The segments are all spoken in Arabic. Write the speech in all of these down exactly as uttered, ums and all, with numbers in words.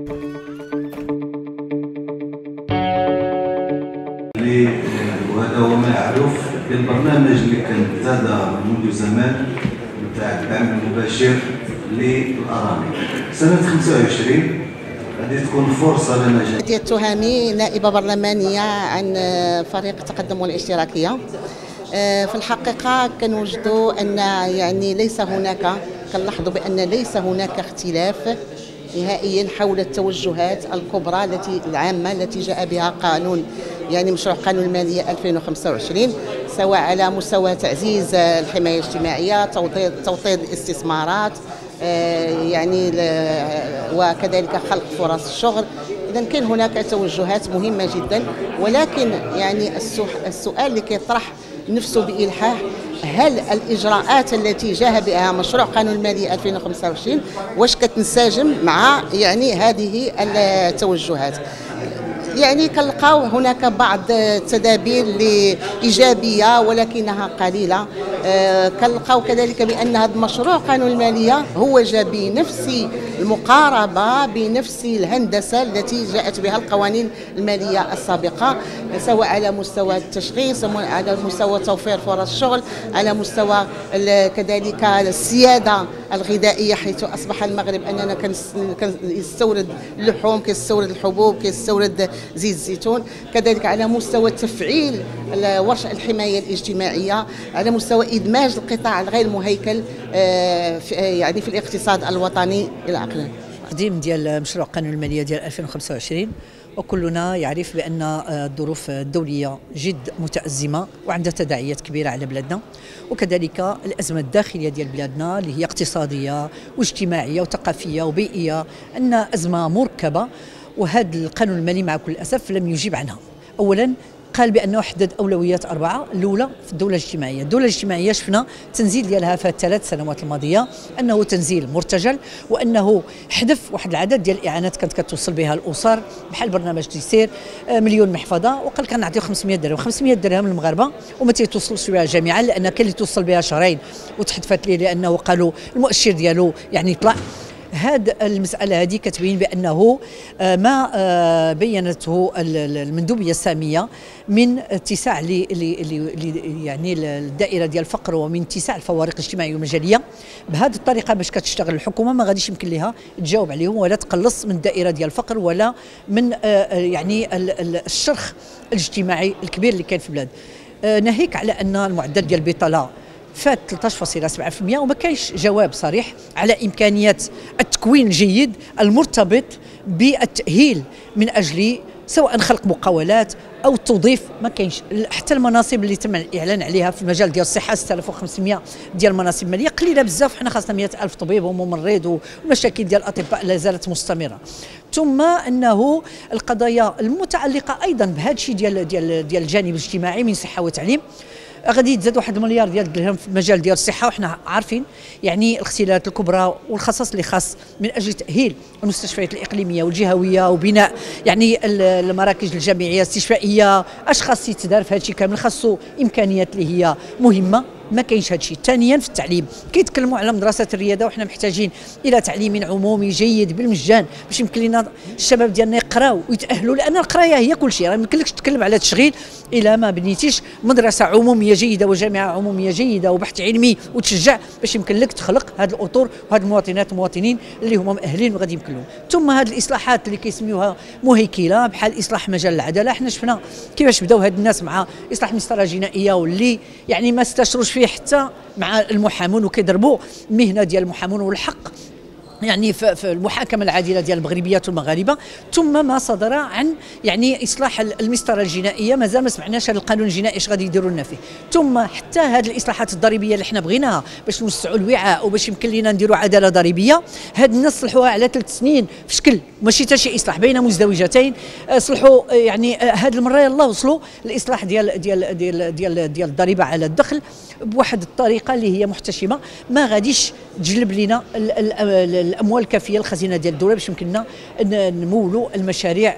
وهذا هو معروف بالبرنامج اللي كان زاد منذ زمان نتاع الدعم المباشر للأراضي. سنة خمسة وعشرين غادي تكون فرصة لنا جميعا. ديال التهامي نائبة برلمانية عن فريق التقدم والاشتراكية. في الحقيقة كنوجدوا أن يعني ليس هناك كنلاحظوا بأن ليس هناك اختلاف نهائيا حول التوجهات الكبرى التي العامة التي جاء بها قانون يعني مشروع قانون المالية ألفين وخمسة وعشرين، سواء على مستوى تعزيز الحماية الاجتماعية، توطيد الاستثمارات يعني وكذلك خلق فرص الشغل. إذا كان هناك توجهات مهمة جدا، ولكن يعني السؤال اللي كيطرح نفسه بإلحاح، هل الإجراءات التي جاء بها مشروع قانون المالية ألفين وخمسة وعشرين واش كتنسجم مع يعني هذه التوجهات؟ يعني كنلقاو هناك بعض التدابير إيجابية ولكنها قليلة. آه كنلقاو كذلك بأن هذا المشروع قانون المالية هو جاء بنفس المقاربة بنفس الهندسة التي جاءت بها القوانين المالية السابقة، سواء على مستوى التشغيل، على مستوى توفير فرص الشغل، على مستوى كذلك السيادة الغذائية، حيث أصبح المغرب أننا كنستورد اللحوم، كنستورد الحبوب، كنستورد زيت الزيتون، كذلك على مستوى تفعيل ورش الحماية الاجتماعية، على مستوى إدماج القطاع الغير مهيكل يعني في الاقتصاد الوطني إلى آخره. تقديم ديال مشروع قانون المالية ديال ألفين وخمسة وعشرين، وكلنا يعرف بأن الظروف الدولية جد متأزمة وعندها تداعيات كبيرة على بلادنا، وكذلك الأزمة الداخلية ديال بلادنا اللي هي اقتصادية واجتماعية وثقافية وبيئية، أن أزمة مركبة. وهذا القانون المالي مع كل الأسف لم يجيب عنها. أولا قال بأنه حدد أولويات أربعة. الأولى في الدولة الاجتماعية. الدولة الاجتماعية شفنا التنزيل ديالها في الثلاث سنوات الماضية أنه تنزيل مرتجل، وأنه حذف واحد العدد ديال الإعانات كانت كتوصل بها الأسر بحال برنامج تيسير مليون محفظة، وقال كنعطيو خمسمائة درهم خمسمائة درهم للمغاربة وما تيتوصلش بها جميعا، لأن كاين اللي توصل بها شهرين وتحذفت ليه لأنه قالوا المؤشر ديالو يعني طلع. هذه المسألة هذه كتبين بأنه ما بينته المندوبية السامية من اتساع يعني الدائرة ديال الفقر ومن اتساع الفوارق الاجتماعية والمجالية، بهذه الطريقة باش كتشتغل الحكومة ما غاديش يمكن لها تجاوب عليهم ولا تقلص من الدائرة ديال الفقر ولا من يعني الشرخ الاجتماعي الكبير اللي كاين في البلاد. ناهيك على أن المعدل ديال البطالة فات ثلاثة عشر فاصلة سبعة بالمئة وما كاينش جواب صريح على إمكانيات التكوين الجيد المرتبط بالتأهيل من أجل سواء خلق مقاولات أو التوظيف. ما كاينش حتى المناصب اللي تم الإعلان عليها في المجال ديال الصحة ستة آلاف وخمسمائة ديال المناصب المالية قليلة بزاف، حنا خاصنا مئة ألف طبيب وممرض، والمشاكل ديال الأطباء لا زالت مستمرة. ثم أنه القضايا المتعلقة أيضا بهذا الشيء ديال ديال ديال الجانب الاجتماعي من صحة وتعليم غادي يتزاد واحد المليار ديال الدرهم في المجال ديال الصحه، وحنا عارفين يعني الاغتيالات الكبرى والخصص اللي خاص من اجل تاهيل المستشفيات الاقليميه والجهويه وبناء يعني المراكز الجامعيه الاستشفائيه. اش خاص يتدار في هذا الشيء كامل؟ خاصو امكانيات اللي هي مهمه، ما كاينش هذا الشيء. ثانيا في التعليم كيتكلموا على مدرسه الرياده، وحنا محتاجين الى تعليم عمومي جيد بالمجان باش يمكن لنا الشباب ديالنا يقراو ويتاهلوا، لان القرايه هي كل شيء. راه ما يمكنلكش تتكلم على تشغيل الا ما بنيتيش مدرسه عموميه جيده وجامعه عموميه جيده وبحث علمي وتشجع باش يمكن لك تخلق هذه الاطر وهذه المواطنات المواطنين اللي هما مؤهلين وغادي يمكن لهم. ثم هذه الاصلاحات اللي كيسميوها مهيكله بحال اصلاح مجال العداله، حنا شفنا كيفاش بداو هاد الناس مع اصلاح المسطره الجنائيه واللي يعني ما استشروش فيه حتى مع المحامون وكيضربوا المهنه ديال المحامون والحق يعني في المحاكمه العادله ديال المغربيات والمغاربه. ثم ما صدر عن يعني اصلاح المسطره الجنائيه، مازال ما سمعناش هذا القانون الجنائي اش غادي يديروا لنا فيه. ثم حتى هذه الاصلاحات الضريبيه اللي حنا بغيناها باش نوسعوا الوعاء وباش يمكن لنا نديروا عداله ضريبيه، هاد الناس صلحوها على ثلاث سنين في شكل ماشي حتى شي اصلاح بين مزدوجتين. صلحوا يعني هذه المره يلاه وصلوا الاصلاح ديال ديال ديال ديال ديال الضريبه على الدخل بواحد الطريقه اللي هي محتشمه، ما غاديش تجلب لنا الاموال الكافيه للخزينه ديال الدوله باش يمكن لنا نمولوا المشاريع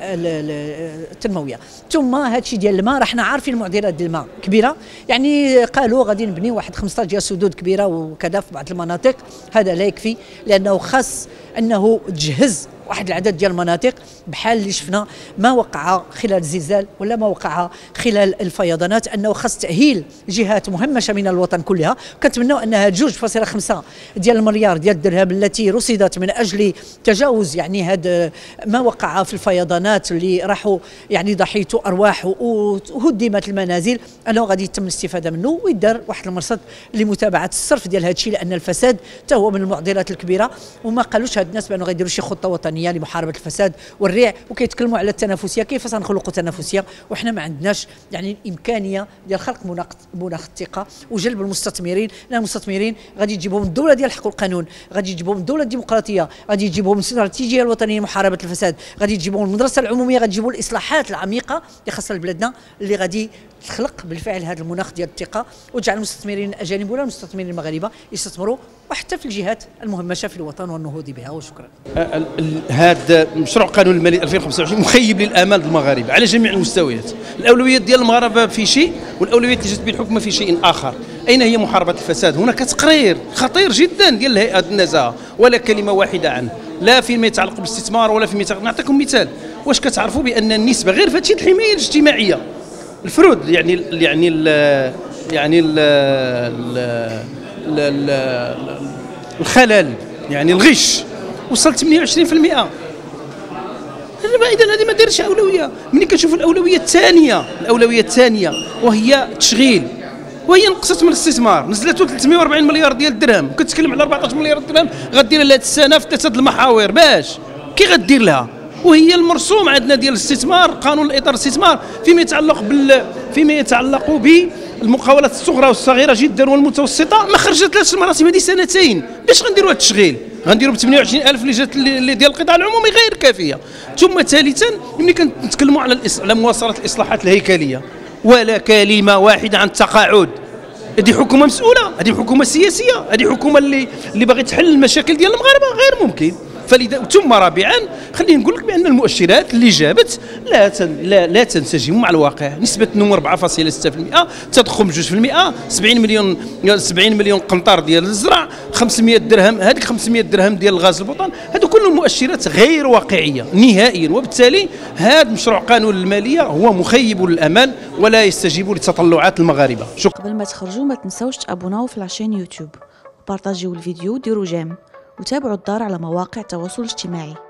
التنمويه. ثم هذا الشيء ديال الماء، راه حنا عارفين المعضلات ديال الماء كبيره، يعني قالوا غادي نبنيو واحد خمسطاش ديال السدود كبيره وكذا في بعض المناطق، هذا لا يكفي لانه خاص انه تجهز واحد العدد ديال المناطق بحال اللي شفنا ما وقع خلال الزلزال ولا ما وقع خلال الفيضانات، انه خاص تاهيل جهات مهمشه من الوطن كلها. كنتمناو انها جوج فاصلة خمسة ديال المليار ديال الدرهم التي رصدت من اجل تجاوز يعني هذا ما وقع في الفيضانات اللي راحوا يعني ضحيتوا ارواح وهدمت المنازل، انه غادي يتم الاستفاده منه ويدار واحد المرصد لمتابعه الصرف ديال هذا الشيء، لان الفساد حتى هو من المعضلات الكبيره. وما قالوش هاد الناس بانه غيديروا شي خطه وطنيه لمحاربه الفساد والريع، وكيتكلموا على التنافسيه، كيف سنخلقوا تنافسيه وحنا ما عندناش يعني الامكانيه ديال خلق مناخ الثقه وجلب المستثمرين، لان المستثمرين غادي يجيبوا من الدوله ديال الحق والقانون، غادي يجيبوا من الدوله الديمقراطيه، غادي يجيبوا من الاستراتيجيه الوطنيه لمحاربه الفساد، غادي يجيبوا من المدرسه العموميه، غادي يجيبوا الاصلاحات العميقه اللي خاصه لبلادنا اللي غادي تخلق بالفعل هذا المناخ ديال الثقه وتجعل المستثمرين الاجانب ولا المستثمرين المغاربه يستثمروا وحتى في الجهات المهمشه في الوطن والنهوض بها. وشكرا. هذا مشروع قانون المالي ألفين وخمسة وعشرين مخيب للامال المغاربه على جميع المستويات. الاولويات ديال المغاربه في شيء والاولويات اللي جات به الحكومه في شيء اخر. اين هي محاربه الفساد؟ هناك تقرير خطير جدا ديال الهيئه النزاهه ولا كلمه واحده عنه، لا فيما يتعلق بالاستثمار ولا فيما يتعلق. نعطيكم مثال، واش كتعرفوا بان النسبه غير في هذه الحمايه الاجتماعيه الفرود يعني ال يعني ال يعني ال ال الخلل يعني الغش وصل ثمانية وعشرين بالمئة. اذا هذه ما دارش اولويه. ملي كنشوف الاولويه الثانيه الاولويه الثانيه وهي التشغيل، وهي نقصت من الاستثمار، نزلتوا ثلاثمئة وأربعين مليار ديال الدرهم، كتكلم على أربعطاش مليار درهم غدير لها هذه السنه في ثلاثه المحاور. باش كي غدير لها؟ وهي المرسوم عندنا ديال الاستثمار، قانون الاطار الاستثمار فيما يتعلق بال فيما يتعلق بالمقاولات الصغرى والصغيره جدا والمتوسطه ما خرجتلاش المراسم هذه سنتين. باش غنديروا هذا التشغيل؟ غنديروا ب ثمانية وعشرين ألف اللي جات اللي ديال القطاع العمومي غير كافيه. ثم ثالثا ملي كنتكلموا على على مواصله الاصلاحات الهيكليه ولا كلمه واحده عن التقاعد. هذه حكومه مسؤوله، هذه حكومه سياسيه، هذه حكومه اللي اللي باغي تحل المشاكل ديال المغاربه غير ممكن. فلذا ثم رابعا خليني نقول لك بان المؤشرات اللي جابت لا تن لا, لا تنسجم مع الواقع. نسبه النمو أربعة فاصلة ستة بالمئة، تضخم جوج بالمئة، سبعين مليون سبعين مليون قنطار ديال الزرع، خمسمئة درهم، هذيك خمسمئة درهم ديال الغاز البطن، هذو كلهم مؤشرات غير واقعيه نهائيا. وبالتالي هذا مشروع قانون الماليه هو مخيب للامال ولا يستجيب لتطلعات المغاربه. شكرا. قبل ما تخرجوا ما تنسوش تابوناو في العشان يوتيوب وبارطاجيو الفيديو وديروا جيم وتابعوا الدار على مواقع التواصل الاجتماعي.